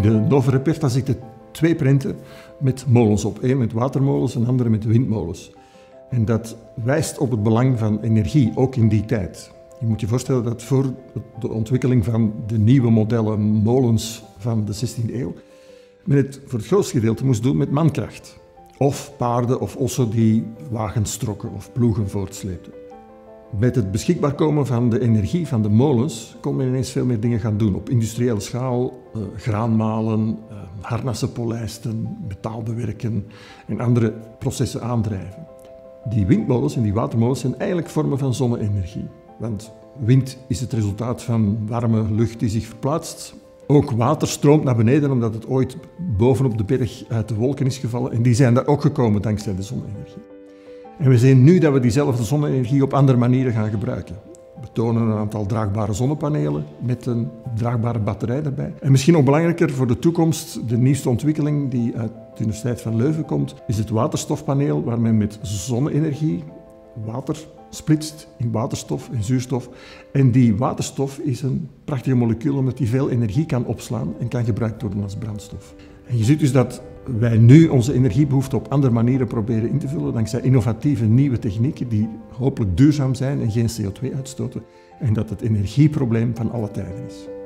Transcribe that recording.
In de Nova Reperta zitten 2 prenten met molens op. Eén met watermolens en andere met windmolens. En dat wijst op het belang van energie, ook in die tijd. Je moet je voorstellen dat voor de ontwikkeling van de nieuwe modellen molens van de 16e eeuw, men het voor het grootste gedeelte moest doen met mankracht. Of paarden of ossen die wagens trokken of ploegen voortsleepten. Met het beschikbaar komen van de energie van de molens kon men ineens veel meer dingen gaan doen. Op industriële schaal, graan malen, harnassen polijsten, metaal bewerken en andere processen aandrijven. Die windmolens en die watermolens zijn eigenlijk vormen van zonne-energie. Want wind is het resultaat van warme lucht die zich verplaatst. Ook water stroomt naar beneden omdat het ooit bovenop de berg uit de wolken is gevallen. En die zijn daar ook gekomen dankzij de zonne-energie. En we zien nu dat we diezelfde zonne-energie op andere manieren gaan gebruiken. We tonen een aantal draagbare zonnepanelen met een draagbare batterij erbij. En misschien nog belangrijker voor de toekomst, de nieuwste ontwikkeling die uit de Universiteit van Leuven komt, is het waterstofpaneel waar men met zonne-energie water splitst in waterstof en zuurstof. En die waterstof is een prachtige molecuul omdat die veel energie kan opslaan en kan gebruikt worden als brandstof. En je ziet dus dat wij nu onze energiebehoefte op andere manieren proberen in te vullen dankzij innovatieve nieuwe technieken die hopelijk duurzaam zijn en geen CO2 uitstoten. En dat het energieprobleem van alle tijden is.